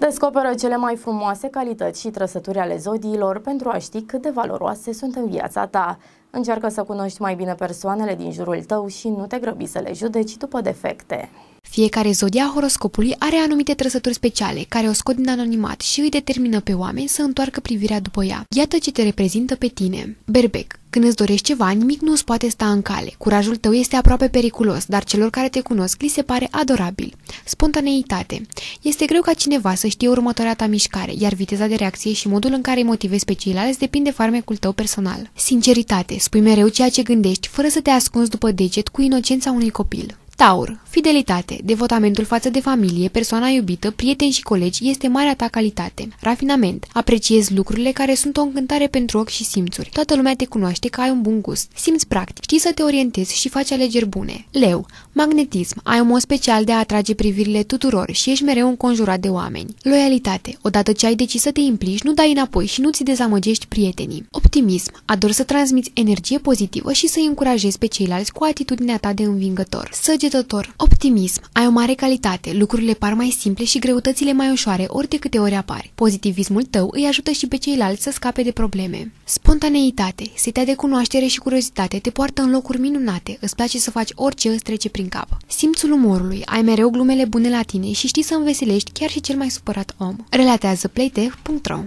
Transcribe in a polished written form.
Descoperă cele mai frumoase calități și trăsături ale zodiilor pentru a ști cât de valoroase sunt în viața ta. Încearcă să cunoști mai bine persoanele din jurul tău și nu te grăbi să le judeci după defecte. Fiecare zodia horoscopului are anumite trăsături speciale care o scot din anonimat și îi determină pe oameni să întoarcă privirea după ea. Iată ce te reprezintă pe tine. Berbec. Când îți dorești ceva, nimic nu îți poate sta în cale. Curajul tău este aproape periculos, dar celor care te cunosc li se pare adorabil. Spontaneitate. Este greu ca cineva să știe următoarea ta mișcare, iar viteza de reacție și modul în care îi motivezi pe ceilalți depinde de farmecul tău personal. Sinceritate. Spui mereu ceea ce gândești, fără să te ascunzi după deget cu inocența unui copil. Taur. Fidelitate. Devotamentul față de familie, persoana iubită, prieteni și colegi este marea ta calitate. Rafinament. Apreciezi lucrurile care sunt o încântare pentru ochi și simțuri. Toată lumea te cunoaște că ai un bun gust. Simți practic. Știi să te orientezi și faci alegeri bune. Leu. Magnetism. Ai un mod special de a atrage privirile tuturor și ești mereu înconjurat de oameni. Loialitate. Odată ce ai decis să te implici, nu dai înapoi și nu ți dezamăgești prietenii. Optimism. Adori să transmiți energie pozitivă și să îi încurajezi pe ceilalți cu atitudinea ta de învingător. Săgetător. Optimism. Ai o mare calitate, lucrurile par mai simple și greutățile mai ușoare ori de câte ori apar. Pozitivismul tău îi ajută și pe ceilalți să scape de probleme. Spontaneitate. Setea de cunoaștere și curiozitate te poartă în locuri minunate, îți place să faci orice îți trece prin cap. Simțul umorului. Ai mereu glumele bune la tine și știi să înveselești chiar și cel mai supărat om. Relatează playtech.ro.